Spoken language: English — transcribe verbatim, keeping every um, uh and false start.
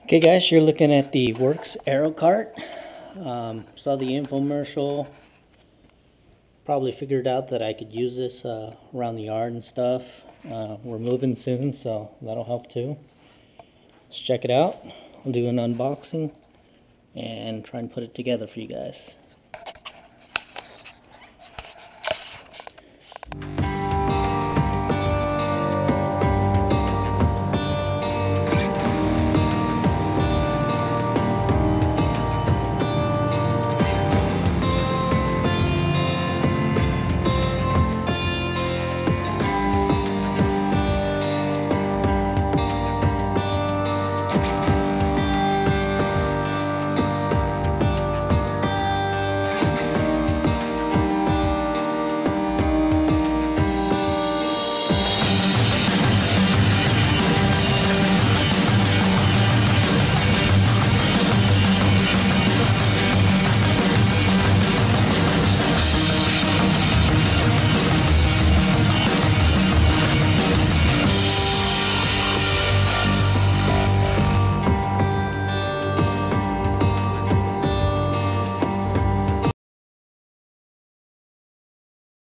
Okay guys, you're looking at the Worx Aerocart. Um, saw the infomercial. Probably figured out that I could use this uh, around the yard and stuff. Uh, we're moving soon, so that'll help too. Let's check it out. I'll do an unboxing and try and put it together for you guys.